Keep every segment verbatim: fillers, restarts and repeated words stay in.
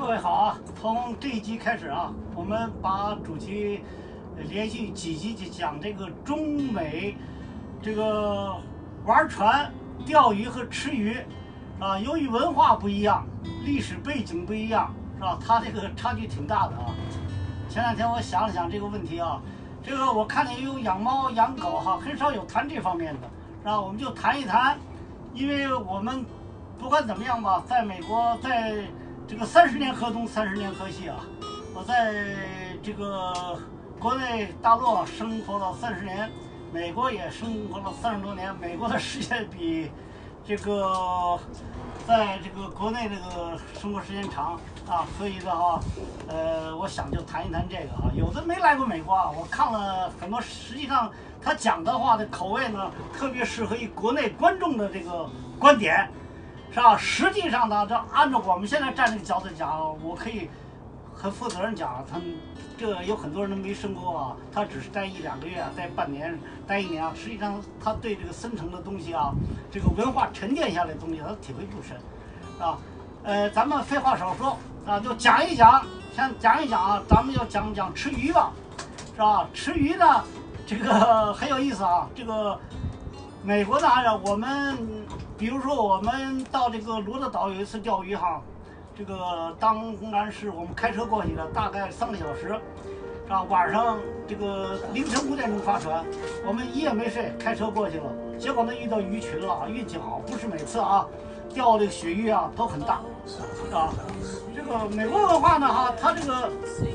各位好啊！从这一集开始啊，我们把主题连续几集就讲这个中美这个玩船、钓鱼和吃鱼啊，由于文化不一样，历史背景不一样，是吧？它这个差距挺大的啊。前两天我想了想这个问题啊，这个我看见有养猫养狗哈，很少有谈这方面的，是吧？我们就谈一谈，因为我们不管怎么样吧，在美国在。这个三十年河东，三十年河西啊！我在这个国内大陆生活了三十年，美国也生活了三十多年。美国的时间比这个在这个国内这个生活时间长啊，所以的话，呃，我想就谈一谈这个啊。有的没来过美国啊，我看了很多，实际上他讲的话的口味呢，特别适合于国内观众的这个观点。是吧？实际上呢，这按照我们现在站这个角度讲，我可以很负责任讲，他们这有很多人都没生过啊，他只是待一两个月啊，待半年，待一年啊。实际上，他对这个深层的东西啊，这个文化沉淀下来的东西，他体会不深，啊。呃，咱们废话少说啊，就讲一讲，先讲一讲啊，咱们要讲讲吃鱼吧，是吧？吃鱼呢，这个很有意思啊，这个美国呢，我们。比如说，我们到这个罗德岛有一次钓鱼哈，这个当然是我们开车过去的，大概三个小时，是吧？晚上这个凌晨五点钟发船，我们一夜没睡，开车过去了。结果呢，遇到鱼群了，运气好，不是每次啊，钓这个鳕鱼啊都很大，啊。这个美国文化呢哈，它这个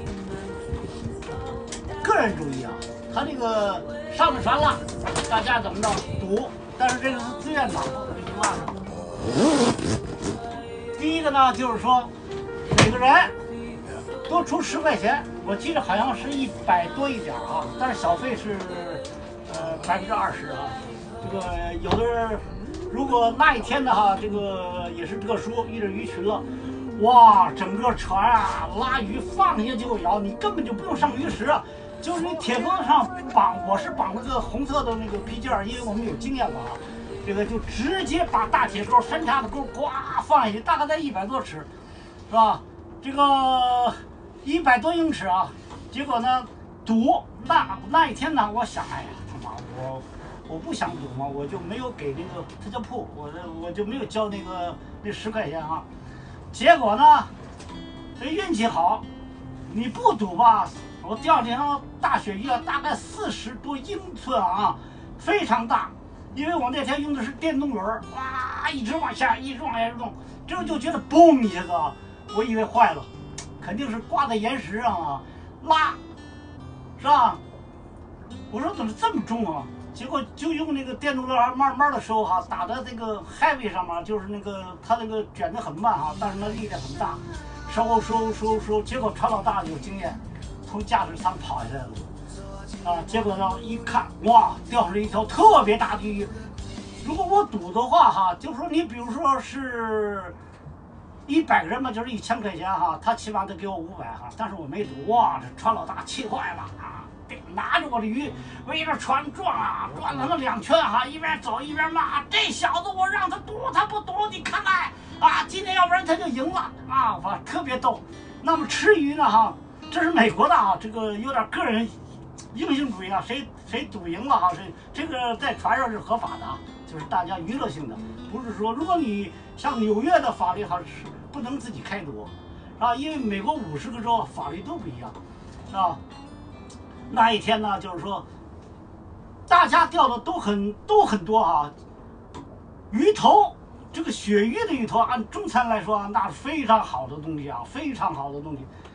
个人主义啊，它这个上了船了，大家怎么着赌，但是这个是自愿的。第一个呢，就是说每个人多出十块钱，我记得好像是一百多一点啊，但是小费是呃百分之二十啊。这个有的人如果那一天的哈，这个也是特殊，遇着鱼群了，哇，整个船啊拉鱼放下就咬，你根本就不用上鱼食啊，就是你铁钩上绑，我是绑了个红色的那个皮筋儿，因为我们有经验嘛。这个就直接把大铁钩、山叉的钩呱放下去，大概在一百多尺，是吧？这个一百多英尺啊。结果呢，赌那那一天呢，我想，哎呀，他妈，我我不想赌嘛，我就没有给那个他叫铺，我我就没有交那个那十块钱啊。结果呢，这运气好，你不赌吧，我钓这条大鳕鱼啊，大概四十多英寸啊，非常大。因为我那天用的是电动轮儿，哇，一直往下，一直往下动，这个就觉得嘣一下子啊，我以为坏了，肯定是挂在岩石上啊，拉，是吧？我说怎么这么重啊？结果就用那个电动轮儿慢慢的收哈，打在这个 heavy 上面，就是那个它那个卷得很慢哈，但是那力量很大，收收收收，结果船老大有经验，从驾驶舱跑下来了。啊，结果呢，一看，哇，钓上了一条特别大的鱼。如果我赌的话，哈，就是说你比如说是一百个人嘛，就是一千块钱哈，他起码得给我五百哈。但是我没赌，哇，这船老大气坏了啊，拿着我的鱼围着船转啊，转了那两圈哈，一边走一边骂，这小子我让他赌，他不赌，你看看啊，今天要不然他就赢了啊，我特别逗。那么吃鱼呢哈，这是美国的啊，这个有点个人。英雄主义啊，谁谁赌赢了哈，谁这个在船上是合法的啊，就是大家娱乐性的，不是说如果你像纽约的法律哈是不能自己开赌啊，因为美国五十个州法律都不一样，啊，那一天呢，就是说大家钓的都很都很多啊，鱼头这个鳕鱼的鱼头按中餐来说啊，那是非常好的东西啊，非常好的东西。